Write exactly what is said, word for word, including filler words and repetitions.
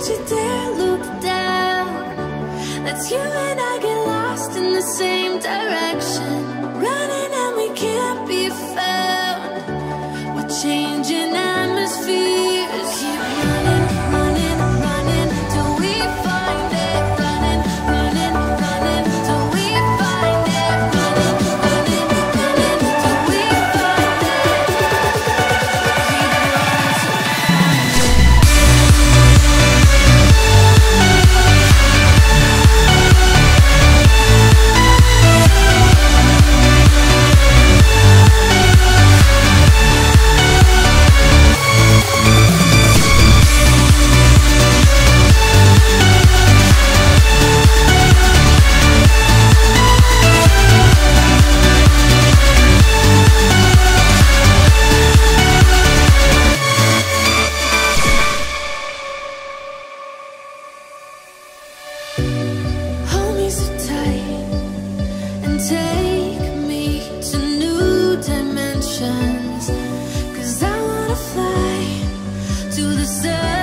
Don't you dare look down. Let's you and I get lost in the same direction. Running and we can't be found. We're changing atmospheres. Keep running, running, running till we find it. Running, running, running till we find it. Running, running, running till we find it. Keep running till we find it. Hold me so tight and take me to new dimensions. 'Cause I wanna fly to the sun.